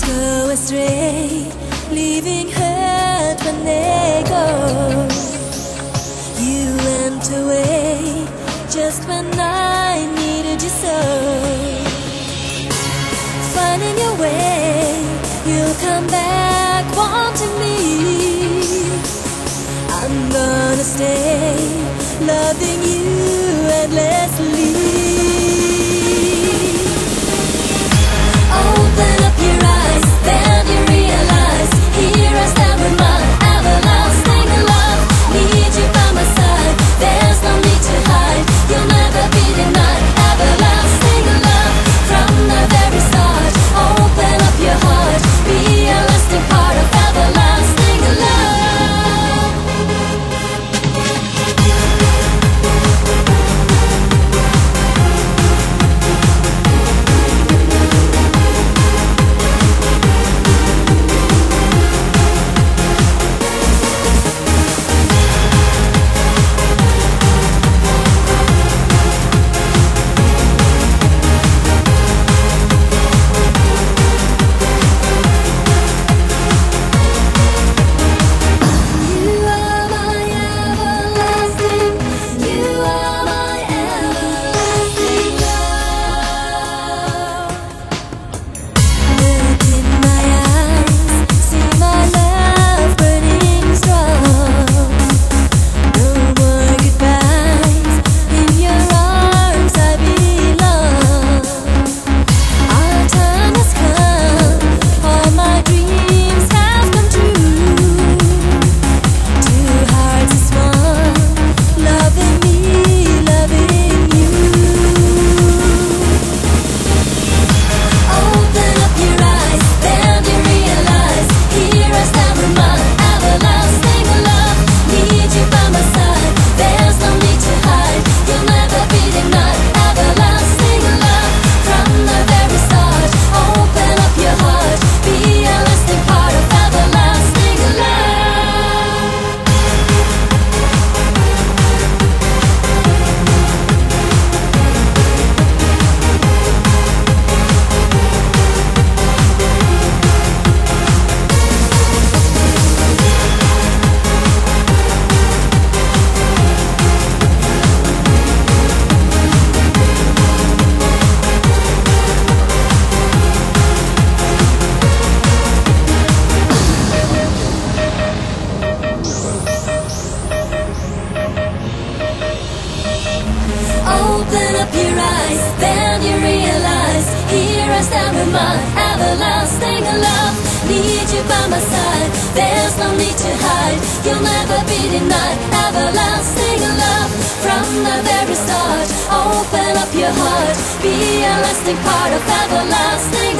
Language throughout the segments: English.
go astray, leaving hurt when they go. You went away just when I needed you so. Finding your way, you'll come back wanting me. I'm gonna stay, loving you endlessly. Open up your eyes, then you realize, here I stand with my everlasting love. Need you by my side, there's no need to hide. You'll never be denied, everlasting love. From the very start, open up your heart, be a lasting part of everlasting love. Open up your eyes, then you realize, here I stand with my everlasting love. Need you by my side, there's no need to hide. You'll never be denied, everlasting love. From the very start, open up your heart, be a lasting part of everlasting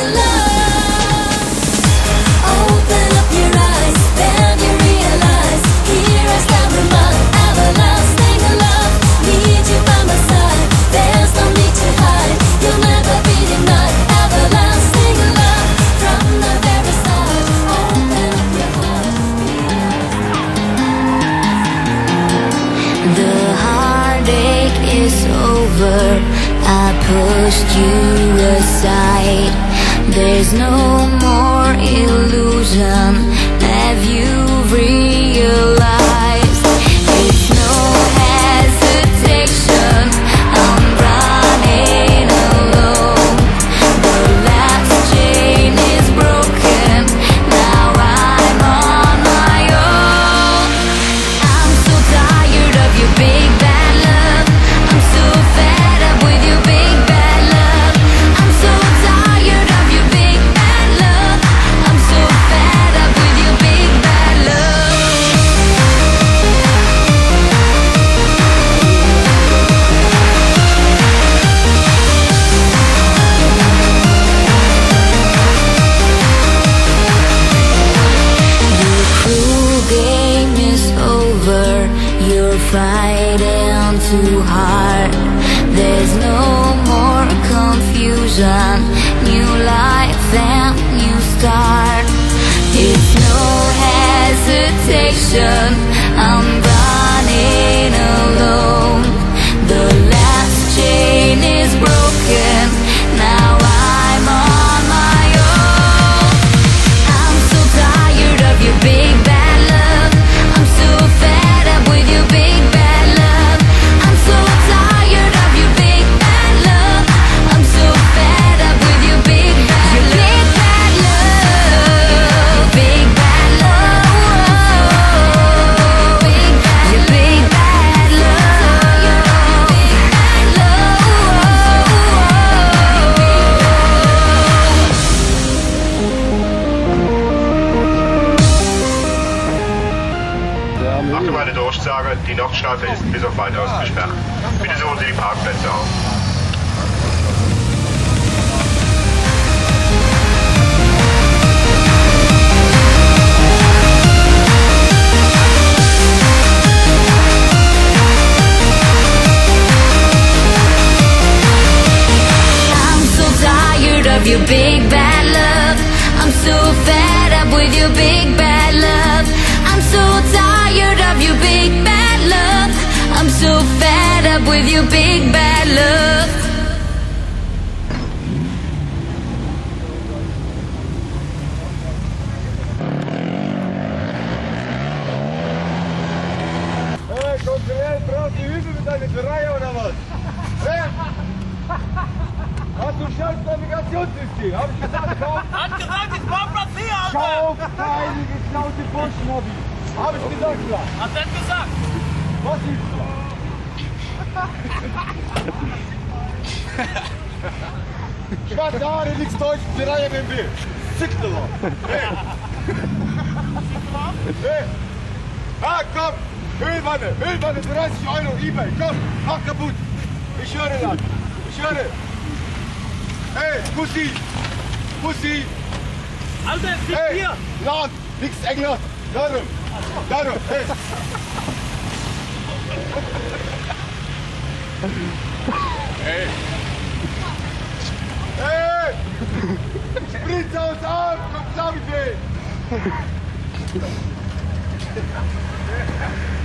love. Open up your eyes, then you realize, here I stand with my everlasting love. Need you by my side, there's no need to hide. You'll never be denied, everlasting love. From the very start, open up your heart. The heartache is over, I pushed you aside. There's no more illusion, have you realized? It's no hesitation, I'm running alone. The last chain is broken, now I'm on my own. I'm so tired of your big bad love, I'm so fed up with your big bad love. I'm so tired of your big bad love, I'm so fed up with your big bad love. The cruel game is over, you're fighting too hard. There's no more confusion, new life and new start. It's no hesitation, I'm running alone. The last chain is broken, now I'm on my own. Nordstraße ist bis auf weiteres gesperrt. Bitte suchen Sie die Parkplätze auf. Of your big bad love, I'm so fed up with your big bad love. I'm so tired of your big bad love. I'm so fed up with your big bad love. Hey, Kontrolleur, brauchst du Hilfe mit deiner Reihe oder was? Hey? Hast du ein scheiß Navigationssystem? Hab ich gesagt, kauf? Hat gesagt, ich brauch Platz hier, Alter! Kauf keine geklaute Burschen-Hobby! Hab ich gesagt, klar? Hat er gesagt? Was ist das? Schwarze Haare, nichts Deutsch, die Reihe BMW. Zickle mal. Hey! Hey! Ah, komm! Ölwanne, 30 Euro, eBay, komm, mach kaputt! Ich höre das, ich höre! Hey, Pussy! Pussy! Alter, es liegt Hey! hier! Land! Nix England! Darum! Darum! Hey! Hey! Hey! Spritz aus Arm! Komm zusammen mit mir!